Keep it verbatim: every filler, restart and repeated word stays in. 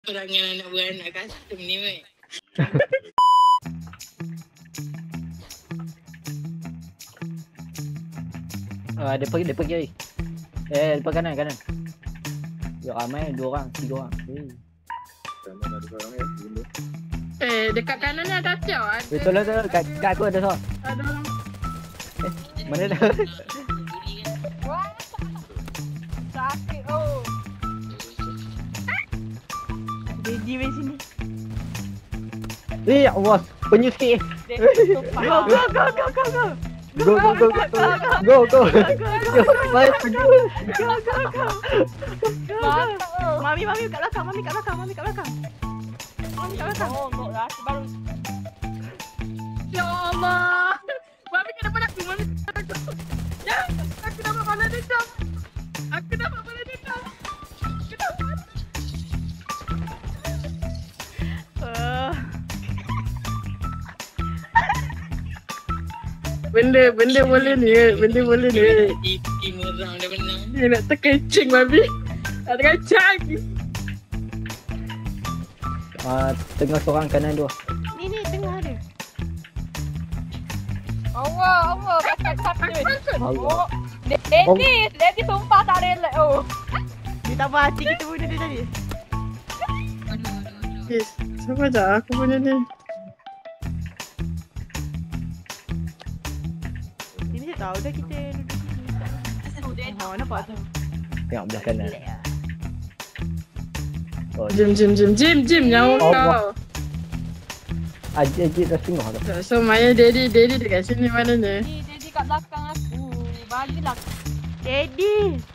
Perangan anak beranak custom ni, weh. Ah, dia pergi, dia pergi. Eh, depan kanan, kanan. Ya ramai, dua orang, tiga orang. Eh, Kanan ada seorang ya, benda. Eh, dekat kanan ni ada Acau. Ada. betul lah tu, kat, kat aku ada seorang. Ada orang. Eh, mana dah? Wah, sakit oh. Dedi main sini. Eh, Allah, penyu sikit. Go go go go go go. Go, go, go, go, go, go, go, baik penyu. Go go go. Mami mami kat belakang, mami kat belakang, mami kat belakang. Mami kat belakang. Oh, no, dah baru. Ya Allah. Mami kenapa nak aku? Mami kenapa aku? Ya, aku dapat mana dendam. Aku dapat mana dendam. Aku dapat. Uh. Benda, benda boleh ni, benda boleh ni. Tim orang dah menang. Dia nak terkencing, Mami. Tak terkencing. Ah, tengah seorang kanan dua. Ni ni tengah ada. Allah, Allah, pakai sakit. Allah. Oh, Daddy, Daddy sumpah tak relax oh. Dia tak puas hati kita bunuh dia tadi. Yes, siapa dah aku punya ni? Dia mesti tahu dah kita duduk sini. Oh, nampak tu. Tengok belah kanan. Oh, Jim, Jim, Jim, Jim, Jim, nyawa Oh, kau. Ajit dah tengok tu. So, Maya, Daddy, Daddy dekat sini mana ni? Ni Daddy kat belakang aku. Bagilah. Daddy.